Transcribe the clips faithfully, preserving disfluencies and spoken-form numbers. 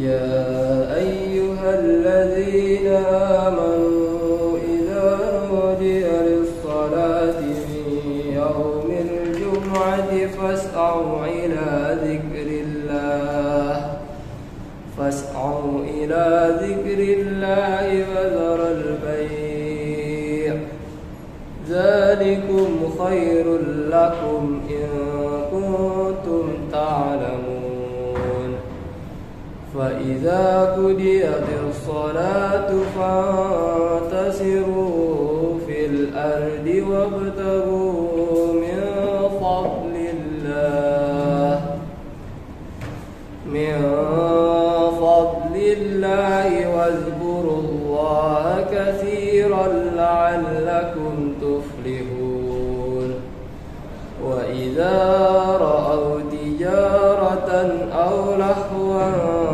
يا أيها الذين آمنوا إذا نودي للصلاة من يوم الجمعة فاسعوا إلى ذكر الله فاسعوا إلى ذكر الله وذروا البيع ذلكم خير لكم إن كنتم تعلمون. فإذا قضيت الصلاة فانتشروا في الأرض وابتغوا من فضل الله من فضل الله واذكروا الله كثيرا لعلكم تفلحون. وإذا رأوا تجارة أو لهوا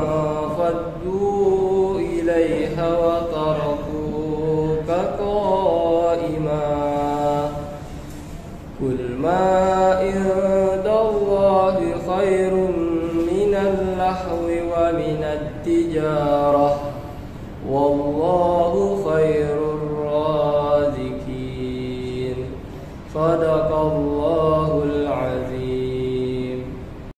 فادوا إليها وتركوك قائما قل ما عند الله خير من اللهو ومن التجارة والله خير الرازقين. صدق الله.